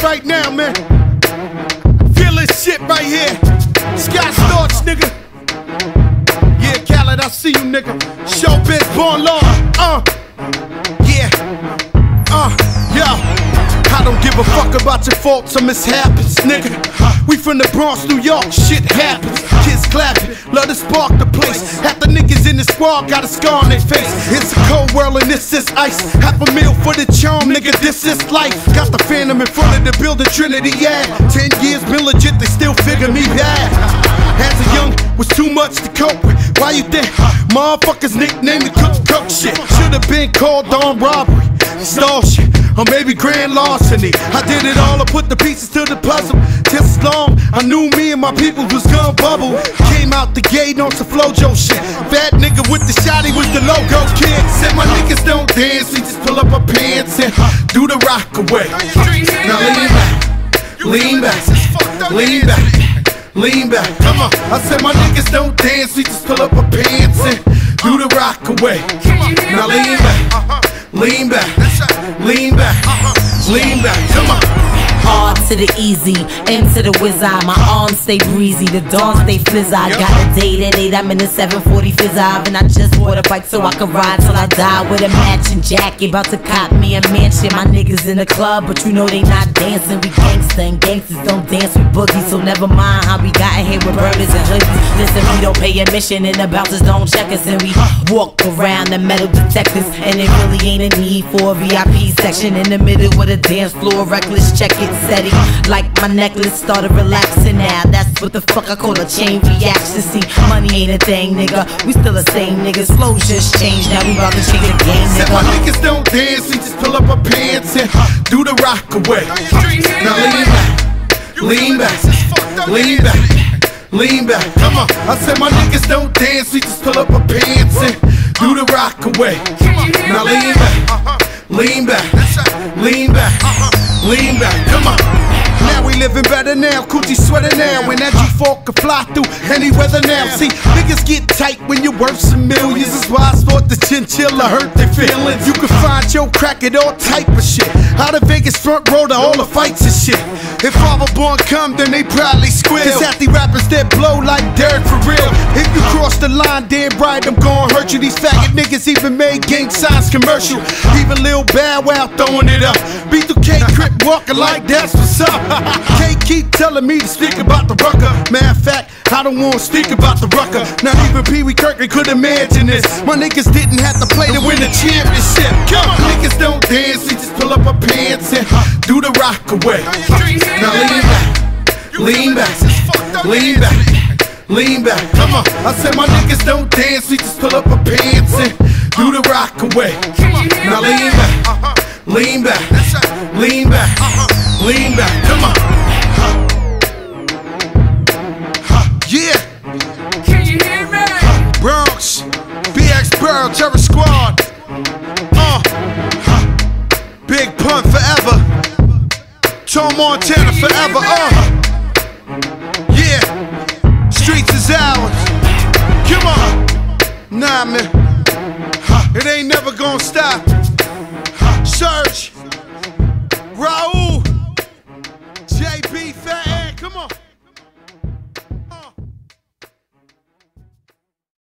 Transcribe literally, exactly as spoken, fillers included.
right now, man. Feel this shit right here. Scott Storch, nigga. Yeah, Khaled, I see you, nigga. Showbiz, born law. Uh, yeah. Uh, yo. I don't give a fuck about your faults or mishaps, nigga. We from the Bronx, New York, shit happens. Kids clapping, love to spark the place. Half the niggas in the squad got a scar on their face. It's a cold world and this is ice. Half a meal for the charm, nigga, this is life. Got the Phantom in front of the building, Trinity, yeah. Ten years been legit, they still figure me bad. As a young, was too much to cope with. Why you think motherfuckers nicknamed the cook cook shit? Should've been called on robbery, stall shit, or maybe grand larceny. I did it all, I put the pieces to the puzzle. Just as long I knew me and my people was gonna bubble. Came out the gate on some Flojo shit. Fat nigga with the shotty was the logo kid. Said my niggas don't dance, we just pull up our pants and do the rock away. Now lean back, lean back, lean back, lean back. Come on, I said my niggas don't dance, we just pull up our pants and do the rock away. Now lean back, lean back, lean back, lean back. Come on. R to the easy, M to the whiz eye. My arms stay breezy, the dawn stay fizz. I got a date at eight, I'm in the seven forty fizz eye. And I just bought a bike so I can ride till I die with a matching jacket. About to cop me a mansion. My niggas in the club, but you know they not dancing. We gangsta and gangsters don't dance with boogies. So never mind how we got in here with burners and hoodies. Listen, we don't pay admission and the bouncers don't check us. And we walk around the metal detectors. And it really ain't a need for a V I P section. In the middle with a dance floor, reckless, check it. Steady, like my necklace started relaxing now. That's what the fuck I call a chain reaction. See, money ain't a thing, nigga. We still the same niggas. Flows just changed, now we about to change the game, nigga. Said my niggas don't dance, we just pull up our pants and do the rock away. Now lean back, lean back, lean back, lean back. Come on, I said my niggas don't dance, we just pull up our pants and do the rock away. Now lean back, lean back, lean back. Lean back, come on. Now we living better now, coochie sweater now. When that G four can fly through any weather now. See, niggas get tight when you're worth some millions. That's why I thought the chinchilla hurt their feelings. You can find your crack at all type of shit. Out of Vegas front row to all the fights and shit. If Father Born come, then they probably squeal. Cause half the rappers that blow like dirt for real. If you cross the line, damn right, I'm gon' hurt you. These faggot niggas even made gang signs commercial. Even Lil Bow Wow throwing it up. B two K Crip walking like that's what's up. Can't keep telling me to speak about the rucker. Matter of fact, I don't wanna speak about the rucker. Not even Pee Wee Kirkland could imagine this. My niggas didn't have to play to win the championship. Come on, niggas don't dance, we just pull up our pants and do the rock away. Now lean back, lean back, lean back, lean back. Come on, I said my niggas don't dance, we just pull up our pants and do the rock away. Now lean back, lean back, lean back. Lean back, come on. Yeah. Can you hear me? Bronx, B X Burl, Terror Squad. Uh. Big Pun forever. Tom Montana forever. Uh. Yeah. Streets is ours. Come on. Nah, man. It ain't never gonna stop. Surge.